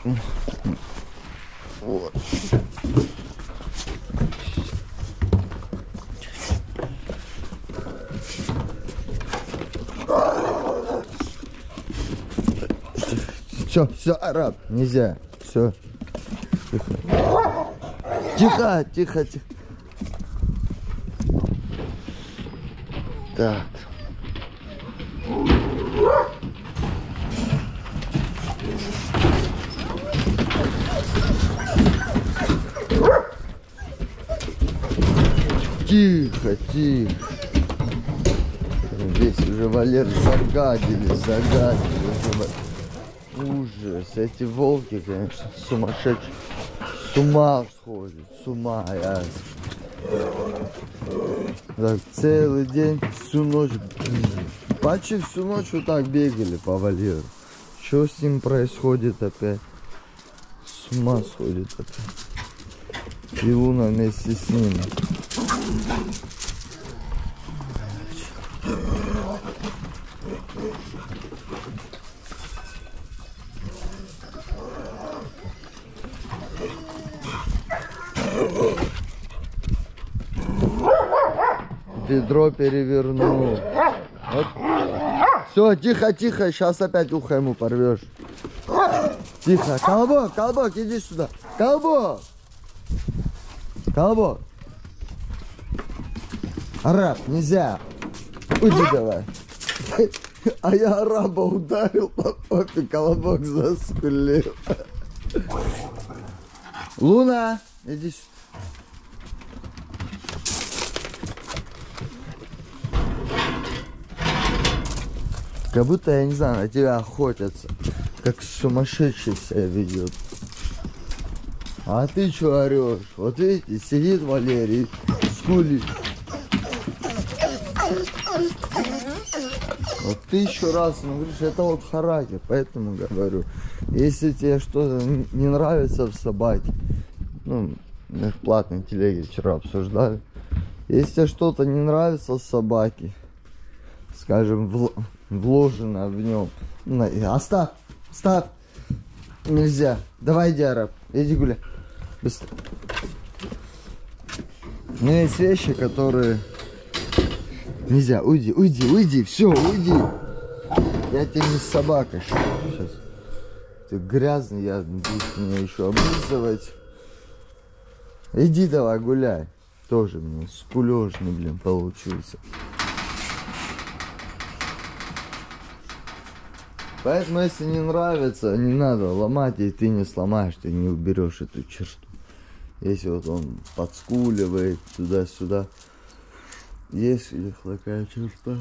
Вот. Все, араб, нельзя. Все. Тихо. Так. Тихо. Здесь уже Валер загадили. Ужас. Эти волки, конечно, сумасшедшие. С ума сходят. С ума, ясно. Так, целый день, всю ночь. Почти всю ночь вот так бегали по вольеру. Что с ним происходит опять? С ума сходит опять. И Луна вместе с ним. Ведро перевернул. Вот. Все, тихо, сейчас опять ухо ему порвешь. Тихо. Колобок, иди сюда. Колобок. Араб, нельзя. Уйди давай. А я араба ударил по попе, колобок заскулил. Луна, иди сюда. Как будто, я не знаю, на тебя охотятся. Как сумасшедший себя ведет. А ты что орешь? Вот видите, сидит Валерий, скулит. Вот 1000 раз, ну, говоришь, это вот характер. Поэтому говорю, если тебе что-то не нравится в собаке, ну, в платной телеге вчера обсуждали. Если тебе что-то не нравится в собаке, скажем, вложено в нем. Оставь. Нельзя. Давай, иди, араб. Иди гуляй. Быстро. Но есть вещи, которые нельзя. Уйди. Все, уйди. Я тебе не собака. Сейчас. Ты грязный, я буду меня еще облизывать. Иди давай, гуляй. Тоже мне скулёжный, блин, получился. Поэтому, если не нравится, не надо ломать, и ты не сломаешь, ты не уберешь эту черту. Если вот он подскуливает туда-сюда, есть у них такая черта.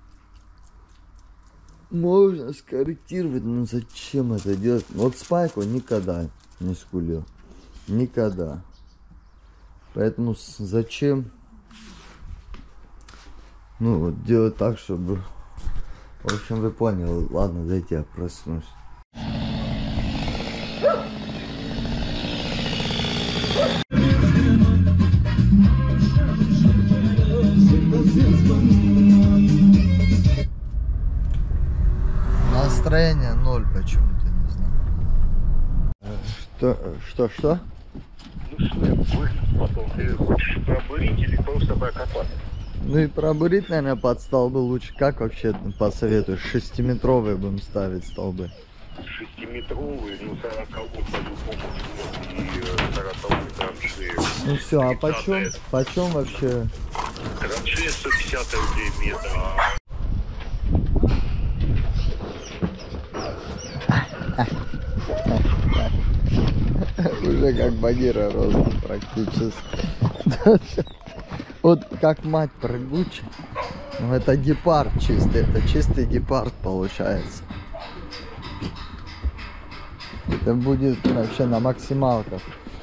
Можно скорректировать, но зачем это делать? Вот Спайк он никогда не скулил. Никогда. Поэтому зачем, ну, вот делать так, чтобы... В общем, вы поняли. Ладно, дайте я проснусь. Настроение 0 почему-то, не знаю. Что? Потом ты хочешь пробурить или просто прокопать? Ну и пробурить, наверное, под столбы лучше. Как вообще посоветуешь? 6-метровые будем ставить столбы. 6-метровые, ну 40-й по-любому. И 40-й траншеи. Ну все, а почем вообще? Траншея 150 рублей метр. Уже как Багира рос практически. Вот как мать прыгучая. Ну это гепард чистый, это чистый гепард получается. Это будет вообще на максималках.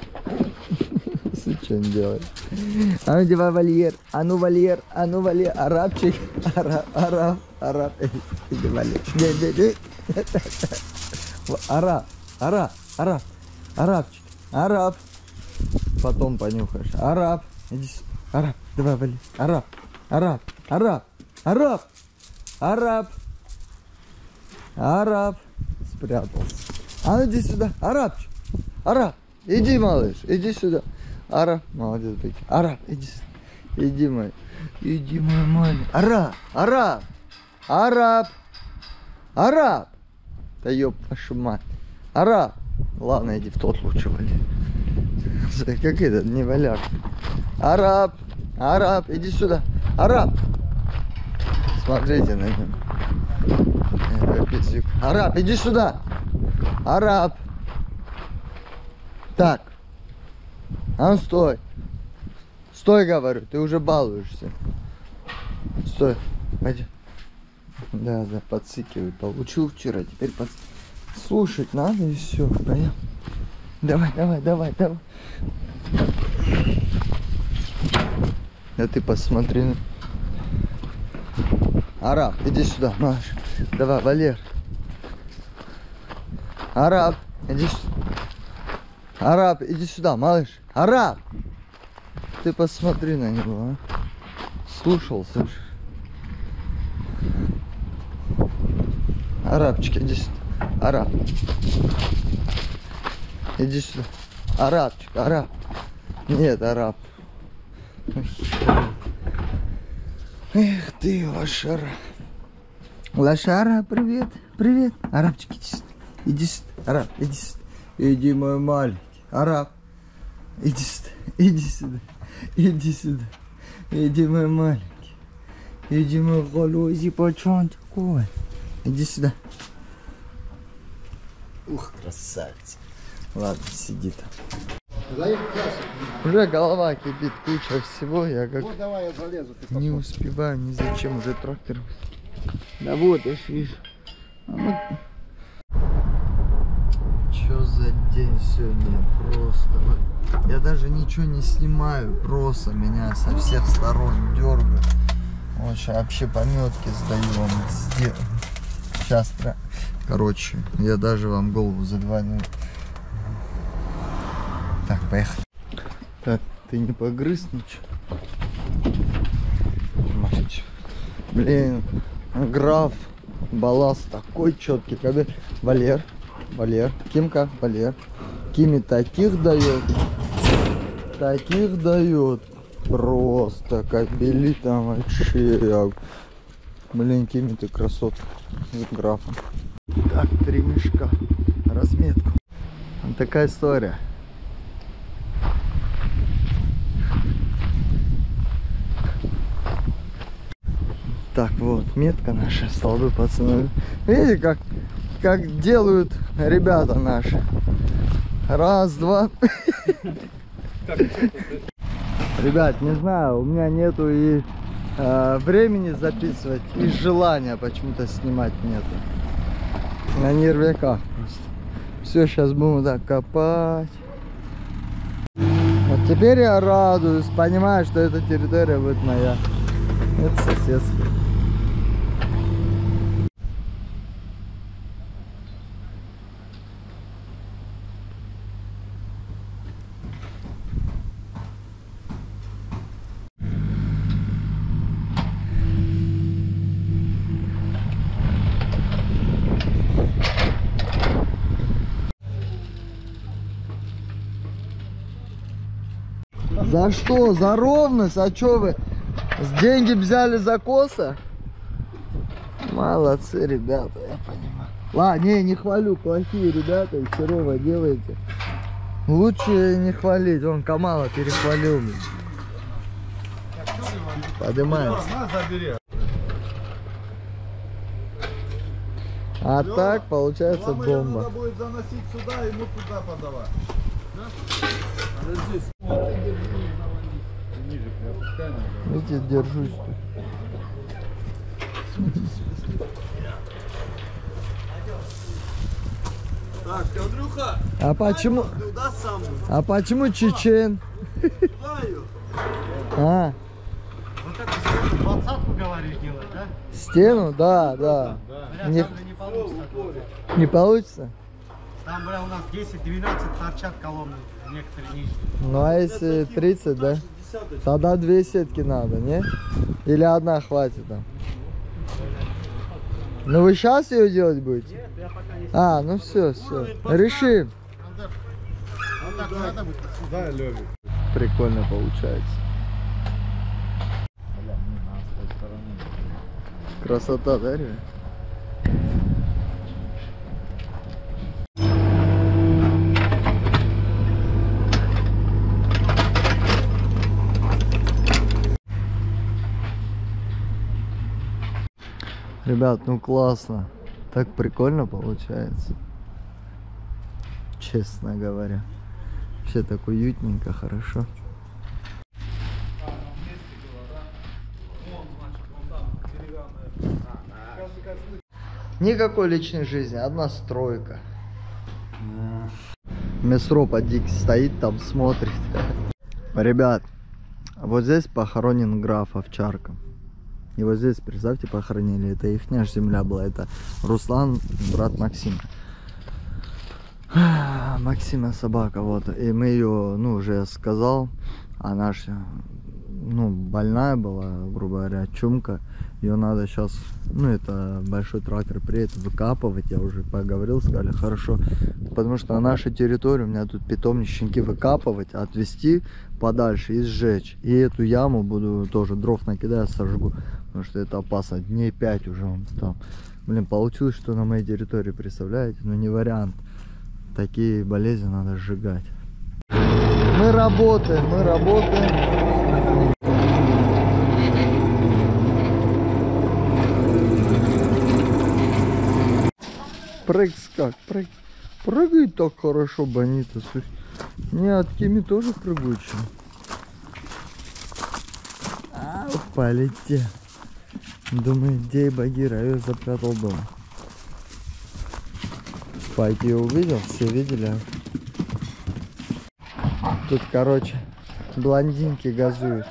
Что он делает? А ну давай вольер, Валер, арабчик, араб. Иди Валер. Арабчик, араб. Потом понюхаешь. Араб, иди сюда. Араб, давай вали. Араб. Спрятался. А ну иди сюда. Арабчик. Араб. Иди, малыш. Иди сюда. Араб. Молодец, быки. Араб. Иди сюда. Иди, мой. Иди, мой маленький. Араб. Араб. Араб. Араб. Да ёб вашу мать. Араб. Ладно, иди в тот лучше вали. Как этот, не валяк. Араб. Араб. Иди сюда. Араб. Смотрите на него. Араб, иди сюда. Араб. Так. А ну стой. Стой, говорю, ты уже балуешься. Стой. Пойди. Да, подсыкивай. Получил вчера, теперь слушать надо и все. Понял? Давай. Да ты посмотри. Араб, иди сюда, малыш. Давай, Валер. Араб, иди сюда. Араб, иди сюда, малыш. Араб! Ты посмотри на него, а. Слушался. Арабчик, иди сюда. Араб. Иди сюда. Арабчик, араб. Нет, араб. Эх ты, лошара. Лошара, привет. Привет. Арабчик, иди сюда. Иди сюда. Араб, иди сюда. Иди, мой маленький. Араб. Иди сюда. Иди сюда. Иди сюда. Иди, мой маленький. Иди, мой голубой пачон такой. Иди сюда. Ух, красавец. Ладно, сиди там. Уже голова кипит, куча всего. Я как вот, давай, я залезу, ты не успеваю ни зачем, уже трактор. Да вот, я ж вижу. Чё за день сегодня? Просто вот. Я даже ничего не снимаю, просто меня со всех сторон дергают. Вообще пометки сдаю вам. Сейчас, короче, я даже вам голову забиваю. Так, поехали. Так, ты не погрыз ничего? Мать. Блин, граф, балласт такой четкий. Валер, Кимка, Валер. Кими таких дает. Просто кабели там вообще. Блин, Кими, ты красотка с графом. Так, 3 мешка. Разметку. Вот такая история. Так, вот, метка наша, столбы, пацаны. Видите, как делают ребята наши. Раз, два. Ребят, не знаю, у меня нету и времени записывать, и желания почему-то снимать нету. На нервяках просто. Все, сейчас будем так копать. Вот теперь я радуюсь, понимаю, что эта территория будет моя. Это соседская. За что? За ровность? А что вы? Деньги взяли за коса? Молодцы, ребята, я понимаю. Ладно, не хвалю, плохие ребята, и херово делаете. Лучше не хвалить, он Камала перехвалил меня. Поднимаемся. А так получается бомба. Надо будет заносить сюда, ему туда подавать. Видите, держусь тут. Так, Андрюха, а почему чечен? А, вот это стену 20-ку говоришь делать, да? стену? Да. Не получится. Не получится? Там, бля, у нас 10-12 торчат колонны, некоторые нижние. Ну а если 30, да? Тогда 2 сетки надо, не? Или одна хватит там? Ну вы сейчас ее делать будете? Нет, я пока не... А, ну все. Решим. Вот так надо быть. Да, Лёвик. Прикольно получается. Красота, да, ребят? Ребят, ну классно. Так прикольно получается. Честно говоря. Вообще так уютненько, хорошо. Никакой личной жизни, одна стройка. Месро подик стоит там, смотрит. Ребят, вот здесь похоронен граф Овчарка. И вот здесь, представьте, похоронили. Это ихняя земля была. Это Руслан, брат Максима. Максима собака, вот. И мы ее, ну, уже сказал. Она же, ну, больная была, грубо говоря, чумка. Ее надо сейчас, ну, это большой трактор приедет, выкапывать. Я уже поговорил, сказали, хорошо. Потому что на нашей территории у меня тут питомник, щенки выкапывать, отвезти подальше и сжечь. И эту яму буду тоже дров накидать, сожгу. Потому что это опасно. Дней 5 уже он там. Блин, получилось, что на моей территории, представляете? Ну, не вариант. Такие болезни надо сжигать. Мы работаем, мы работаем. Прыг как, прыг. Прыгает так хорошо, Бонита. Не, от Кими тоже прыгучий. Полетел. Думаю, где Багира, я ее запрятал дома. Спайк ее увидел, все видели. Тут, короче, блондинки газуют.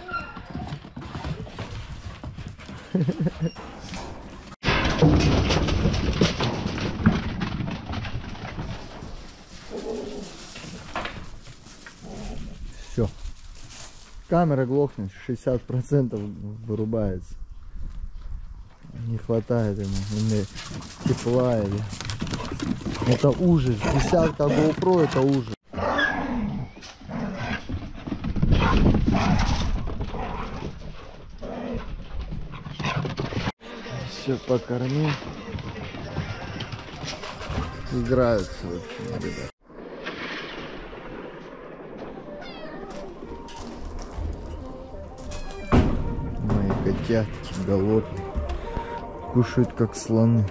Все. Камера глохнет, 60% вырубается. Не хватает ему или тепла, или... Это ужас. Десятка GoPro, это ужас. Все, покормил. Играются, в общем, ребят. Мои котятки голодные. Кушают как слоны.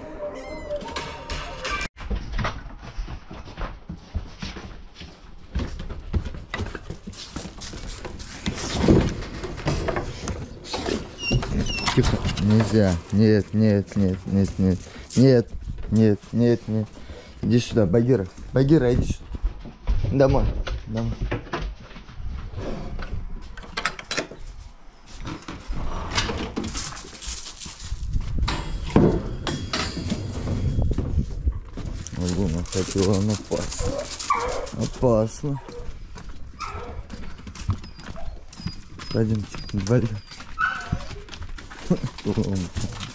Тихо. Нельзя. Нет, нет, нет, нет, нет. Нет, нет, нет, нет. Иди сюда, Багира. Багира, иди сюда. Домой. Домой. Луна хотела напасть. Опасно. Пойдемте, блин.